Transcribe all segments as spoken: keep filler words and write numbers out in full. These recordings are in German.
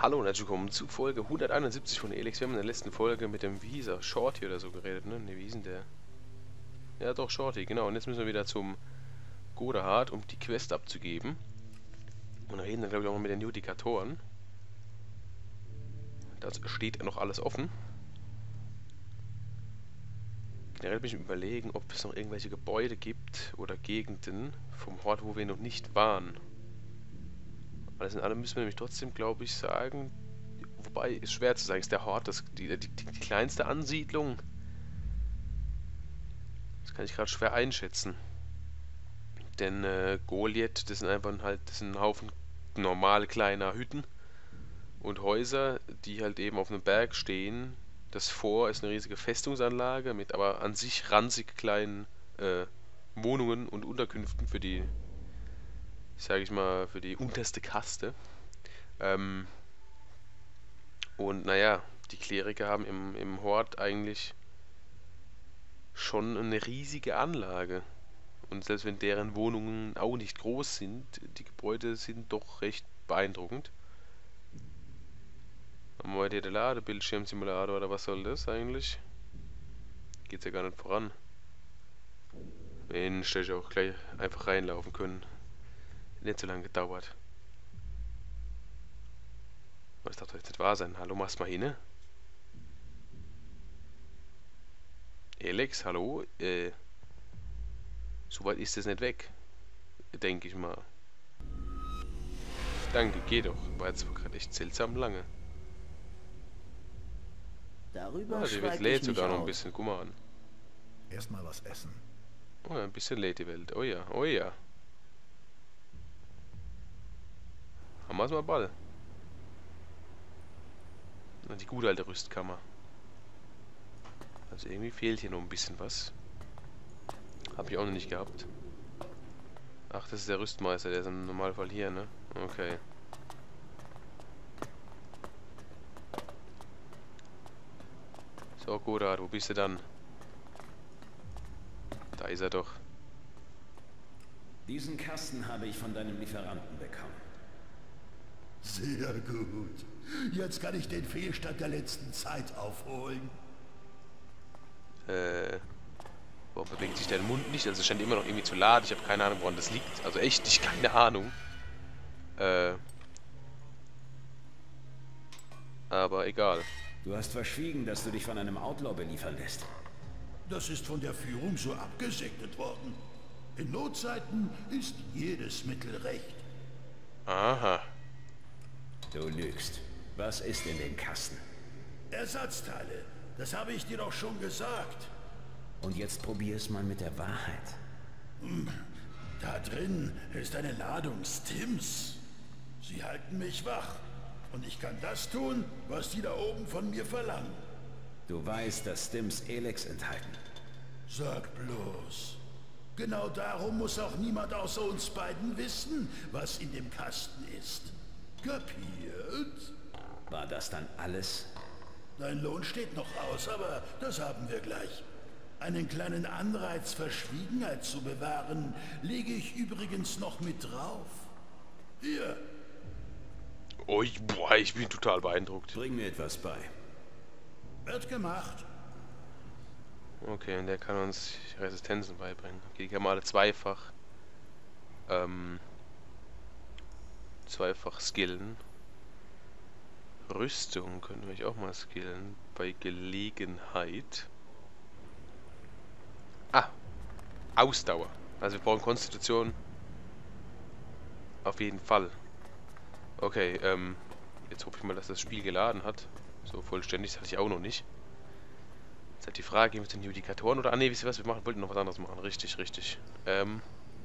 Hallo und herzlich willkommen zu Folge hunderteinundsiebzig von Elex. Wir haben in der letzten Folge mit dem, wie hieß er, Shorty oder so geredet, ne? Ne, wie hieß denn der? Ja doch, Shorty, genau. Und jetzt müssen wir wieder zum Godehard, um die Quest abzugeben. Und reden dann, glaube ich, auch mal mit den Judikatoren. Das steht noch alles offen. Generell bin ich überlegen, ob es noch irgendwelche Gebäude gibt oder Gegenden vom Hort, wo wir noch nicht waren. Alles in allem müssen wir nämlich trotzdem, glaube ich, sagen, wobei, ist schwer zu sagen, ist der Hort das, die, die, die kleinste Ansiedlung? Das kann ich gerade schwer einschätzen. Denn äh, Goliath, das sind einfach halt, das sind ein Haufen normal kleiner Hütten und Häuser, die halt eben auf einem Berg stehen. Das Fort ist eine riesige Festungsanlage mit aber an sich ranzig kleinen äh, Wohnungen und Unterkünften für die, sage ich mal, für die unterste Kaste. Ähm, und naja, die Kleriker haben im, im Hort eigentlich schon eine riesige Anlage. Und selbst wenn deren Wohnungen auch nicht groß sind, die Gebäude sind doch recht beeindruckend. Haben wir heute den Ladebildschirmsimulator oder was soll das eigentlich? Geht's ja gar nicht voran. Mensch, hätte ich auch gleich einfach reinlaufen können. Nicht so lange gedauert. Aber das darf doch jetzt nicht wahr sein. Hallo, mach's mal hin. Alex, hallo? Äh, so weit ist das nicht weg. Denke ich mal. Danke, geh doch. War jetzt gerade echt seltsam lange. Darüber Ah, sie wird schweig lädt ich mich sogar noch ein aus. bisschen. Guck mal an. Erstmal was essen. Oh ja, ein bisschen lädt die Welt. Oh ja, oh ja. Haben wir es mal bald. Na, die gute alte Rüstkammer. Also irgendwie fehlt hier noch ein bisschen was. Hab ich auch noch nicht gehabt. Ach, das ist der Rüstmeister, der ist im Normalfall hier, ne? Okay. So, Godard, wo bist du dann? Da ist er doch. Diesen Kasten habe ich von deinem Lieferanten bekommen. Sehr gut. Jetzt kann ich den Fehlstand der letzten Zeit aufholen. Äh... Warum bewegt sich der Mund nicht? Also es scheint immer noch irgendwie zu laden. Ich habe keine Ahnung, woran das liegt. Also echt nicht, keine Ahnung. Äh... Aber egal. Du hast verschwiegen, dass du dich von einem Outlaw beliefern lässt. Das ist von der Führung so abgesegnet worden. In Notzeiten ist jedes Mittel recht. Aha. Du lügst. Was ist in dem Kasten? Ersatzteile, das habe ich dir doch schon gesagt. Und jetzt probier es mal mit der Wahrheit. Da drin ist eine Ladung Stims. Sie halten mich wach. Und ich kann das tun, was die da oben von mir verlangen. Du weißt, dass Stims Elex enthalten. Sag bloß. Genau darum muss auch niemand außer uns beiden wissen, was in dem Kasten ist. Kapiert? War das dann alles? Dein Lohn steht noch aus, aber das haben wir gleich. Einen kleinen Anreiz, Verschwiegenheit zu bewahren, lege ich übrigens noch mit drauf. Hier. Oh, ich, boah, ich bin total beeindruckt. Bring mir etwas bei. Wird gemacht. Okay, und der kann uns Resistenzen beibringen. Okay, die kann man alle zweifach. Ähm. Zweifach skillen. Rüstung können wir auch mal skillen. Bei Gelegenheit. Ah! Ausdauer. Also wir brauchen Konstitution. Auf jeden Fall. Okay, ähm. Jetzt hoffe ich mal, dass das Spiel geladen hat. So vollständig, das hatte ich auch noch nicht. Jetzt halt die Frage, gehen wir zu den Judikatoren oder... Ah ne, wisst ihr was, wir machen, wollten noch was anderes machen. Richtig, richtig. Ähm...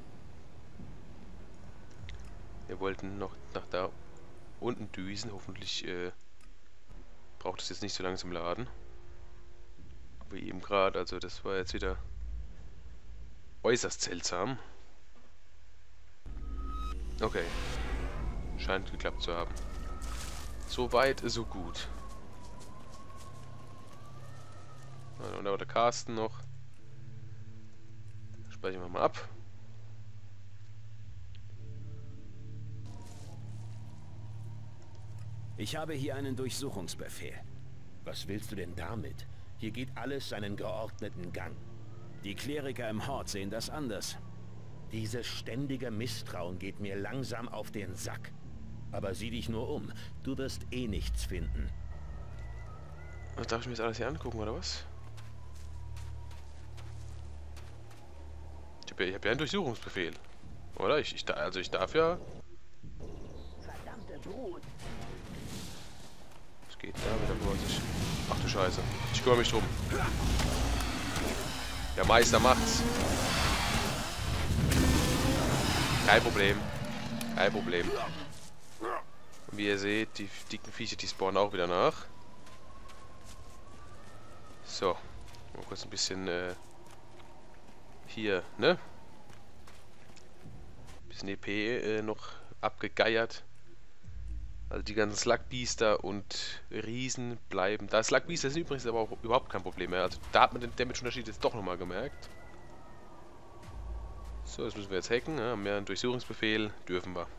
Wir wollten noch nach da unten düsen. Hoffentlich äh, braucht es jetzt nicht so lange zum Laden. Wie eben gerade. Also das war jetzt wieder äußerst seltsam. Okay. Scheint geklappt zu haben. So weit, so gut. Und da der Carsten noch. Speichern wir mal ab. Ich habe hier einen Durchsuchungsbefehl. Was willst du denn damit? Hier geht alles seinen geordneten Gang. Die Kleriker im Hort sehen das anders. Dieses ständige Misstrauen geht mir langsam auf den Sack. Aber sieh dich nur um. Du wirst eh nichts finden. Was, darf ich mir das alles hier angucken, oder was? Ich habe ja, ich hab ja einen Durchsuchungsbefehl. Oder? Ich, ich, also ich darf ja... Verdammte Brut. Was geht da mit der Vorsicht? Ach du Scheiße. Ich kümmere mich drum. Der Meister macht's. Kein Problem. Kein Problem. Und wie ihr seht, die dicken Viecher, die spawnen auch wieder nach. So. Mal kurz ein bisschen äh, hier, ne? Bisschen E P äh, noch abgegeiert. Also die ganzen Slugbeaster und Riesen bleiben. Da Slugbeaster sind übrigens aber auch überhaupt kein Problem mehr. Also da hat man den Damage-Unterschied jetzt doch nochmal gemerkt. So, das müssen wir jetzt hacken. Ja, haben wir einen Durchsuchungsbefehl. Dürfen wir.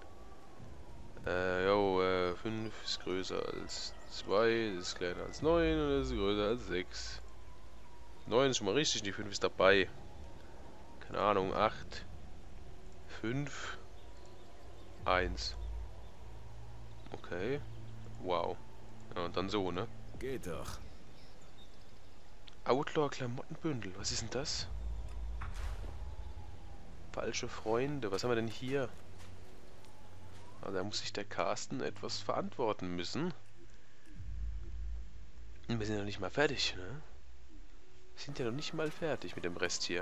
Äh, jo, äh, fünf ist größer als zwei, ist kleiner als neun und ist größer als sechs. neun ist schon mal richtig, die fünf ist dabei. Keine Ahnung, acht, fünf, eins. Okay. Wow. Ja, und dann so, ne? Geht doch. Outlaw-Klamottenbündel, was ist denn das? Falsche Freunde, was haben wir denn hier? Also da muss sich der Carsten etwas verantworten müssen. Und wir sind noch nicht mal fertig, ne? Wir sind ja noch nicht mal fertig mit dem Rest hier.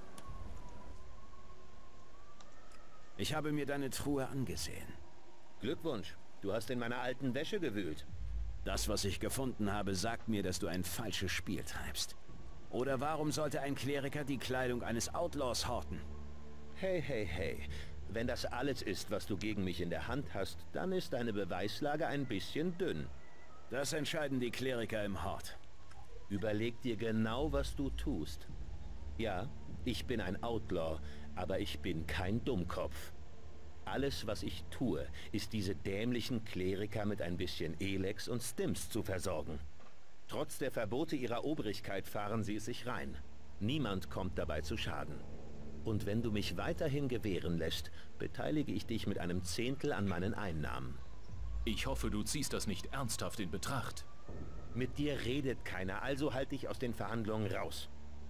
Ich habe mir deine Truhe angesehen. Glückwunsch, du hast in meiner alten Wäsche gewühlt. Das, was ich gefunden habe, sagt mir, dass du ein falsches Spiel treibst. Oder warum sollte ein Kleriker die Kleidung eines Outlaws horten? Hey, hey, hey. Wenn das alles ist, was du gegen mich in der Hand hast, dann ist deine Beweislage ein bisschen dünn. Das entscheiden die Kleriker im Hort. Überleg dir genau, was du tust. Ja, ich bin ein Outlaw, aber ich bin kein Dummkopf. Alles, was ich tue, ist diese dämlichen Kleriker mit ein bisschen Elex und Stims zu versorgen. Trotz der Verbote ihrer Obrigkeit fahren sie es sich rein. Niemand kommt dabei zu Schaden. Und wenn du mich weiterhin gewähren lässt, beteilige ich dich mit einem Zehntel an meinen Einnahmen. Ich hoffe, du ziehst das nicht ernsthaft in Betracht. Mit dir redet keiner, also halt dich aus den Verhandlungen raus.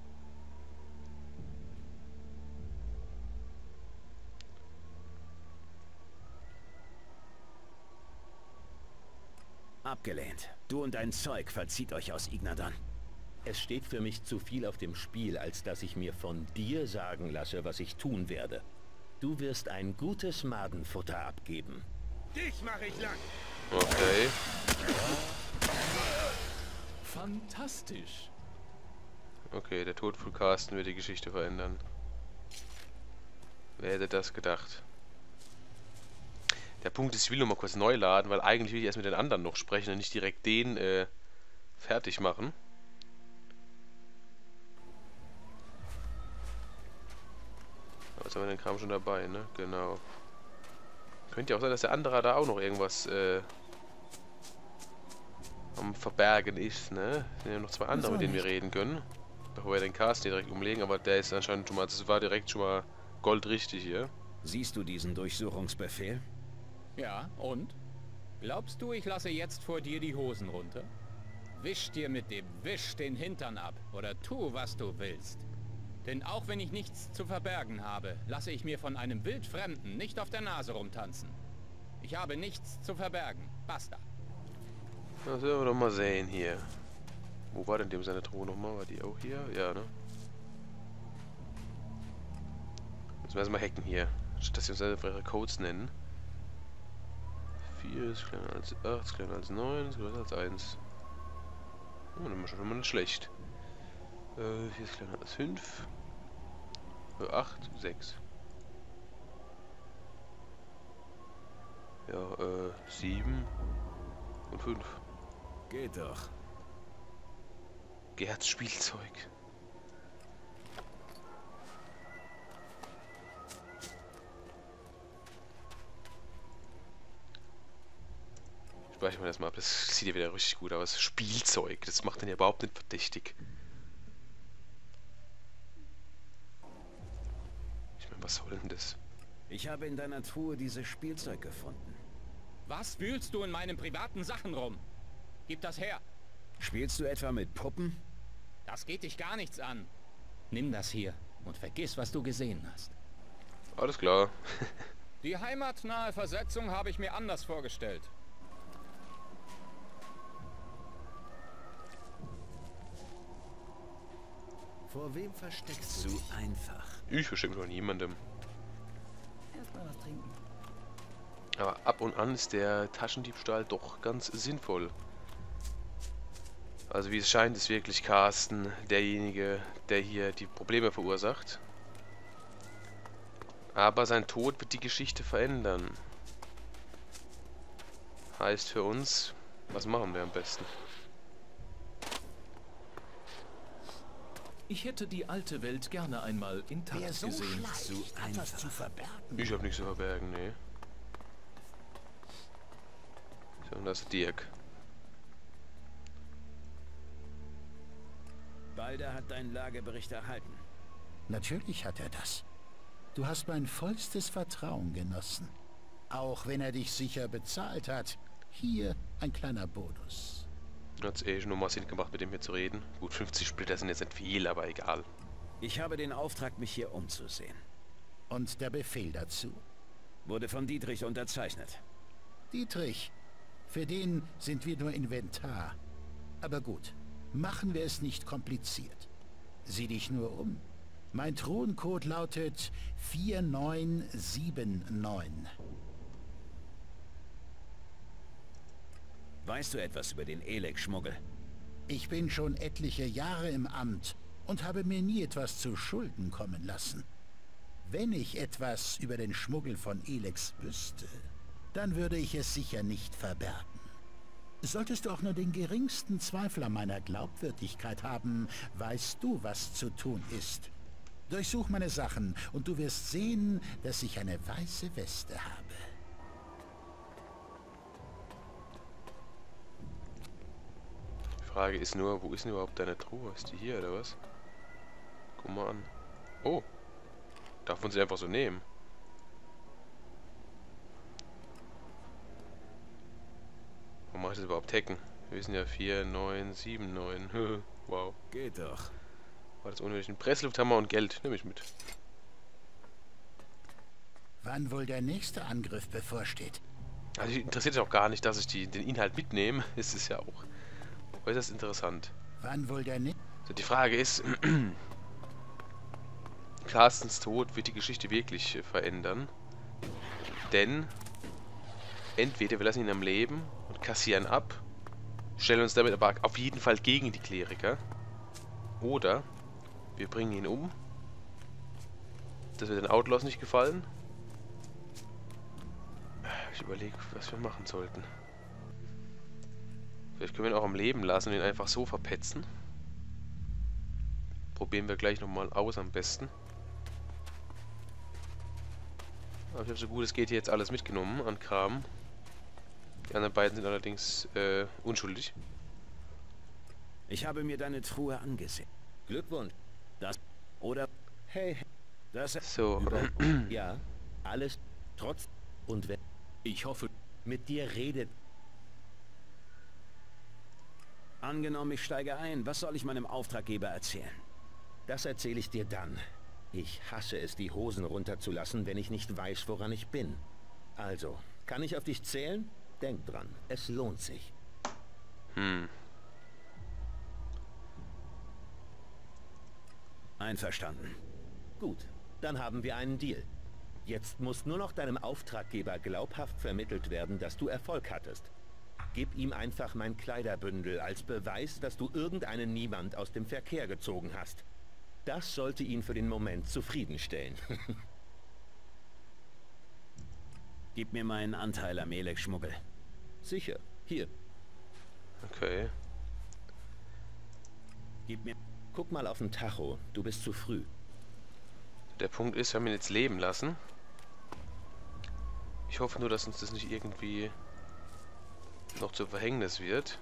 Abgelehnt. Du und dein Zeug verzieht euch aus Ignadon. Es steht für mich zu viel auf dem Spiel, als dass ich mir von dir sagen lasse, was ich tun werde. Du wirst ein gutes Madenfutter abgeben. Dich mache ich lang! Okay. Fantastisch. Okay, der Tod von Carsten wird die Geschichte verändern. Wer hätte das gedacht? Der Punkt ist, ich will nur mal kurz neu laden, weil eigentlich will ich erst mit den anderen noch sprechen und nicht direkt den äh, fertig machen. Aber jetzt haben wir den Kram schon dabei, ne? Genau. Könnte ja auch sein, dass der andere da auch noch irgendwas äh, am Verbergen ist, ne? Es sind ja noch zwei andere, mit denen wir reden können. Bevor wir den Cast hier direkt umlegen, aber der ist anscheinend schon mal, das war direkt schon mal goldrichtig hier. Siehst du diesen Durchsuchungsbefehl? Ja, und? Glaubst du, ich lasse jetzt vor dir die Hosen runter? Wisch dir mit dem Wisch den Hintern ab oder tu, was du willst. Denn auch wenn ich nichts zu verbergen habe, lasse ich mir von einem Wildfremden nicht auf der Nase rumtanzen. Ich habe nichts zu verbergen. Basta. Das werden wir doch mal sehen hier. Wo war denn dem seine Truhe nochmal? War die auch hier? Ja, ne? Müssen wir erstmal hacken hier. Statt dass sie uns einfach ihre Codes nennen. vier ist kleiner als acht, ist kleiner als neun, ist größer als eins. Oh, dann ist schon mal nicht schlecht. Äh, vier ist kleiner als fünf. Äh, acht, sechs. Ja, äh, sieben und fünf. Geht doch. Gerds Spielzeug. Speichere ich mir das mal ab. Das sieht ja wieder richtig gut aus. Spielzeug. Das macht den ja überhaupt nicht verdächtig. Ich meine, was soll denn das? Ich habe in deiner Truhe dieses Spielzeug gefunden. Was wühlst du in meinen privaten Sachen rum? Gib das her. Spielst du etwa mit Puppen? Das geht dich gar nichts an. Nimm das hier und vergiss, was du gesehen hast. Alles klar. Die heimatnahe Versetzung habe ich mir anders vorgestellt. Vor wem versteckst du? Zu einfach. Ich verstecke noch niemandem. Erstmal was trinken. Aber ab und an ist der Taschendiebstahl doch ganz sinnvoll. Also wie es scheint, ist wirklich Carsten derjenige, der hier die Probleme verursacht. Aber sein Tod wird die Geschichte verändern. Heißt für uns, was machen wir am besten? Ich hätte die alte Welt gerne einmal intakt Wer so gesehen. schleicht, Zu hat was einfach. zu verbergen. Ich habe nichts zu verbergen, nee. So, und das ist Dirk. Balder hat deinen Lagebericht erhalten. Natürlich hat er das. Du hast mein vollstes Vertrauen genossen. Auch wenn er dich sicher bezahlt hat. Hier ein kleiner Bonus. Hat's eh schon nochmal Sinn gemacht, mit dem hier zu reden. Gut, fünfzig Splitter sind jetzt nicht viel, aber egal. Ich habe den Auftrag, mich hier umzusehen. Und der Befehl dazu. Wurde von Dietrich unterzeichnet. Dietrich, für den sind wir nur Inventar. Aber gut, machen wir es nicht kompliziert. Sieh dich nur um. Mein Throncode lautet vier neun sieben neun. Weißt du etwas über den Elex-Schmuggel? Ich bin schon etliche Jahre im Amt und habe mir nie etwas zu Schulden kommen lassen. Wenn ich etwas über den Schmuggel von Elex wüsste, dann würde ich es sicher nicht verbergen. Solltest du auch nur den geringsten Zweifel an meiner Glaubwürdigkeit haben, weißt du, was zu tun ist. Durchsuch meine Sachen und du wirst sehen, dass ich eine weiße Weste habe. Die Frage ist nur, wo ist denn überhaupt deine Truhe? Ist die hier oder was? Guck mal an. Oh. Darf man sie einfach so nehmen? Warum mache ich das überhaupt hacken? Wir sind ja vier neun sieben neun. Wow. Geht doch. War das unnötig? Ein Presslufthammer und Geld. Nehme ich mit. Wann wohl der nächste Angriff bevorsteht? Also interessiert sich auch gar nicht, dass ich die, den Inhalt mitnehme. Ist es ja auch äußerst interessant. Wann wohl der nächste... So, die Frage ist, Carstens Tod wird die Geschichte wirklich äh, verändern. Denn entweder wir lassen ihn am Leben und kassieren ab, stellen uns damit aber auf jeden Fall gegen die Kleriker. Oder wir bringen ihn um. Das wird den Outlaws nicht gefallen. Ich überlege, was wir machen sollten. Vielleicht können wir ihn auch am Leben lassen und ihn einfach so verpetzen. Probieren wir gleich nochmal aus am besten. Aber ich habe so gut es geht hier jetzt alles mitgenommen an Kram. Die anderen beiden sind allerdings äh, unschuldig. Ich habe mir deine Truhe angesehen. Glückwunsch. Das... Oder... Hey, hey. Das... So, Über ja, alles trotz und wenn Ich hoffe, mit dir redet. Angenommen, ich steige ein. Was soll ich meinem Auftraggeber erzählen? Das erzähle ich dir dann. Ich hasse es, die Hosen runterzulassen, wenn ich nicht weiß, woran ich bin. Also, kann ich auf dich zählen? Denk dran, es lohnt sich. hm. Einverstanden. Gut, dann haben wir einen Deal. Jetzt muss nur noch deinem Auftraggeber glaubhaft vermittelt werden, dass du Erfolg hattest. Gib ihm einfach mein Kleiderbündel als Beweis, dass du irgendeinen Niemand aus dem Verkehr gezogen hast. Das sollte ihn für den Moment zufriedenstellen. Gib mir meinen Anteil am Elex-Schmuggel. Sicher, hier, Okay. Gib mir... guck mal auf den Tacho, du bist zu früh. Der Punkt ist, wir haben ihn jetzt leben lassen. Ich hoffe nur, dass uns das nicht irgendwie noch zum Verhängnis wird.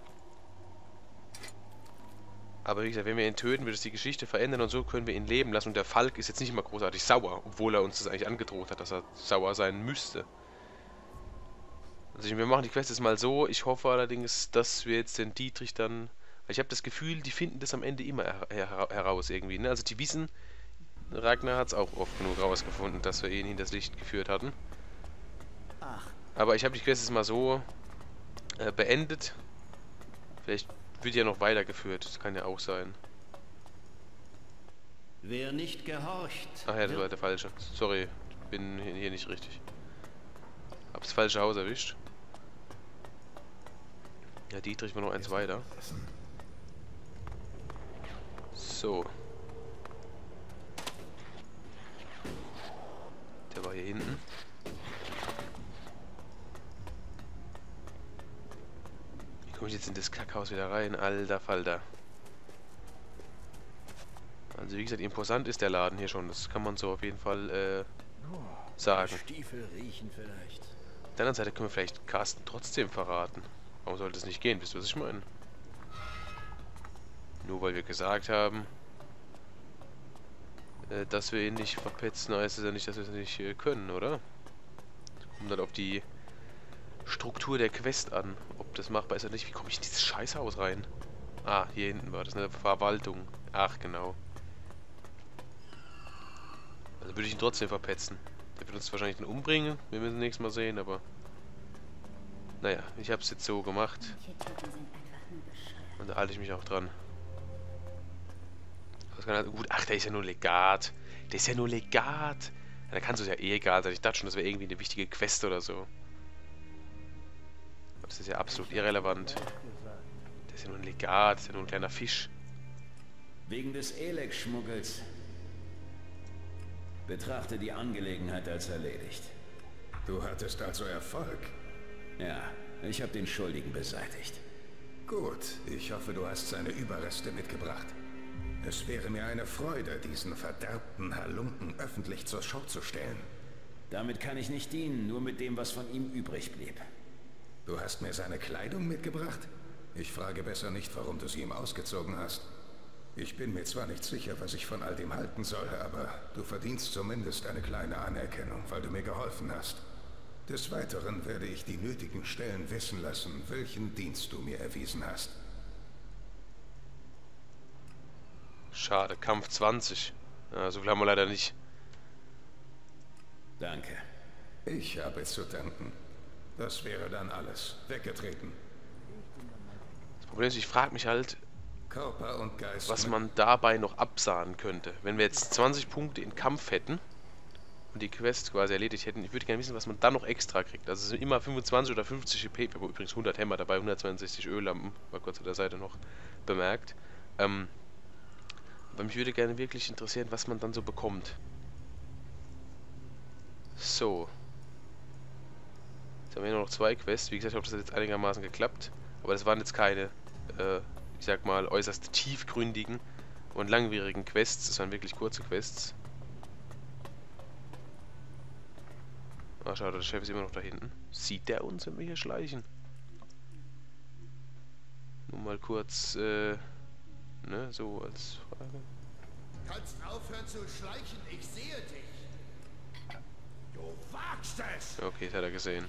Aber wie gesagt, wenn wir ihn töten, wird es die Geschichte verändern und so können wir ihn leben lassen. Und der Falk ist jetzt nicht immer großartig sauer, obwohl er uns das eigentlich angedroht hat, dass er sauer sein müsste. Also wir machen die Quest jetzt mal so. Ich hoffe allerdings, dass wir jetzt den Dietrich dann... Weil ich habe das Gefühl, die finden das am Ende immer her her heraus irgendwie. Ne? Also die wissen, Ragnar hat es auch oft genug herausgefunden, dass wir ihn hinters Licht geführt hatten. Aber ich habe die Quest jetzt mal so äh, beendet. Vielleicht wird ja noch weitergeführt. Das kann ja auch sein. Wer nicht gehorcht. Ach ja, das war der falsche. Sorry, bin hier nicht richtig. Hab's das falsche Haus erwischt. Ja, Dietrich war noch eins weiter. So. Der war hier hinten. Wie komme ich jetzt in das Kackhaus wieder rein? Alter Falter. Also wie gesagt, imposant ist der Laden hier schon. Das kann man so auf jeden Fall äh, sagen. Stiefel riechen vielleicht. Auf der anderen Seite können wir vielleicht Carsten trotzdem verraten. Warum sollte es nicht gehen? Wisst ihr, was ich meine? Nur weil wir gesagt haben, äh, dass wir ihn nicht verpetzen, heißt es ja nicht, dass wir es nicht äh, können, oder? Kommt dann auf die Struktur der Quest an, ob das machbar ist oder nicht. Wie komme ich in dieses Scheißhaus rein? Ah, hier hinten war das eine Verwaltung. Ach, genau. Also würde ich ihn trotzdem verpetzen. Der wird uns wahrscheinlich dann umbringen, wenn wir ihn nächstes Mal sehen, aber... Naja, ich habe es jetzt so gemacht. Und da halte ich mich auch dran. Das kann halt gut. Ach, der ist ja nur Legat. Der ist ja nur Legat. Ja, dann kann es ja eh egal sein. Ich dachte schon, das wäre irgendwie eine wichtige Quest oder so. Aber das ist ja absolut irrelevant. Der ist ja nur ein Legat. Der ist ja nur ein kleiner Fisch. Wegen des Elex-Schmuggels. Betrachte die Angelegenheit als erledigt. Du hattest also Erfolg. Ja, ich habe den Schuldigen beseitigt. Gut, ich hoffe, du hast seine Überreste mitgebracht. Es wäre mir eine Freude, diesen verderbten Halunken öffentlich zur Schau zu stellen. Damit kann ich nicht dienen, nur mit dem, was von ihm übrig blieb. Du hast mir seine Kleidung mitgebracht? Ich frage besser nicht, warum du sie ihm ausgezogen hast. Ich bin mir zwar nicht sicher, was ich von all dem halten soll, aber du verdienst zumindest eine kleine Anerkennung, weil du mir geholfen hast. Des Weiteren werde ich die nötigen Stellen wissen lassen, welchen Dienst du mir erwiesen hast. Schade, Kampf zwanzig. Ja, so viel haben wir leider nicht. Danke. Ich habe zu danken. Das wäre dann alles. Weggetreten. Das Problem ist, ich frage mich halt, Körper und Geist, was man dabei noch absahen könnte. Wenn wir jetzt zwanzig Punkte in Kampf hätten und die Quest quasi erledigt hätten, ich würde gerne wissen, was man dann noch extra kriegt. Also es sind immer fünfundzwanzig oder fünfzig E P, wir haben übrigens hundert Hämmer dabei, hundertzweiundsechzig Öllampen, war kurz auf der Seite noch bemerkt. Ähm, aber mich würde gerne wirklich interessieren, was man dann so bekommt. So. Jetzt haben wir nur noch zwei Quests. Wie gesagt, ich hoffe, das hat jetzt einigermaßen geklappt. Aber das waren jetzt keine, äh, ich sag mal, äußerst tiefgründigen und langwierigen Quests. Das waren wirklich kurze Quests. Ah, schade, der Chef ist immer noch da hinten. Sieht der uns, wenn wir hier schleichen? Nur mal kurz, äh, ne, so als Frage. Kannst aufhören zu schleichen, ich sehe dich. Du wagst es! Okay, das hat er gesehen.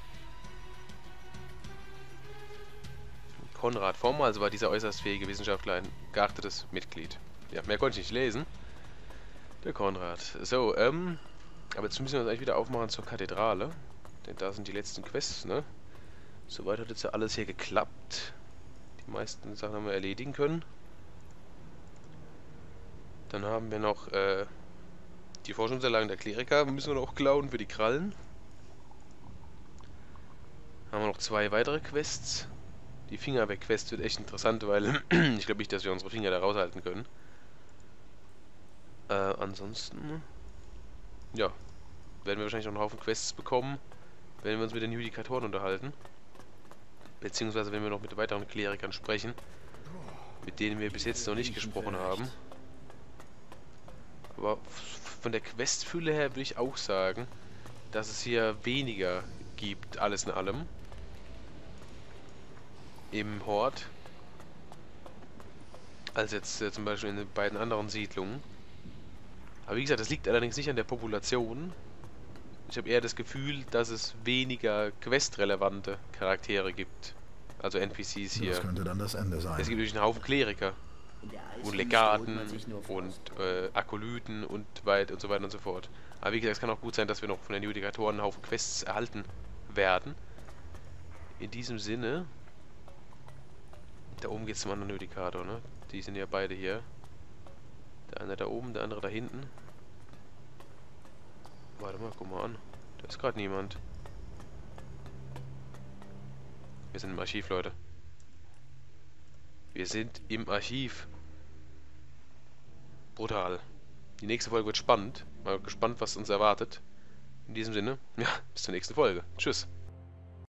Konrad Vormals war dieser äußerst fähige Wissenschaftler ein geachtetes Mitglied. Ja, mehr konnte ich nicht lesen. Der Konrad. So, ähm... aber jetzt müssen wir uns eigentlich wieder aufmachen zur Kathedrale. Denn da sind die letzten Quests, ne? Soweit hat jetzt ja alles hier geklappt. Die meisten Sachen haben wir erledigen können. Dann haben wir noch, äh... die Forschungsunterlagen der Kleriker müssen wir noch klauen für die Krallen. Haben wir noch zwei weitere Quests. Die Finger weg Quest wird echt interessant, weil ich glaube nicht, dass wir unsere Finger da raushalten können. Äh, ansonsten... ja, werden wir wahrscheinlich noch einen Haufen Quests bekommen, wenn wir uns mit den Judikatoren unterhalten. Beziehungsweise wenn wir noch mit weiteren Klerikern sprechen, mit denen wir bis jetzt noch nicht gesprochen haben. Aber von der Questfülle her würde ich auch sagen, dass es hier weniger gibt, alles in allem. im Hort als jetzt äh, zum Beispiel in den beiden anderen Siedlungen. Aber wie gesagt, das liegt allerdings nicht an der Population. Ich habe eher das Gefühl, dass es weniger questrelevante Charaktere gibt. Also N P Cs hier. Das könnte dann das Ende sein. Es gibt natürlich einen Haufen Kleriker. Und Legaten und äh, Akolyten und weit und so weiter und so fort. Aber wie gesagt, es kann auch gut sein, dass wir noch von den Judikatoren einen Haufen Quests erhalten werden. In diesem Sinne... Da oben geht es zum anderen Judikator, ne? Die sind ja beide hier. Der eine da oben, der andere da hinten. Warte mal, guck mal an. Da ist gerade niemand. Wir sind im Archiv, Leute. Wir sind im Archiv. Brutal. Die nächste Folge wird spannend. Mal gespannt, was uns erwartet. In diesem Sinne, ja, bis zur nächsten Folge. Tschüss.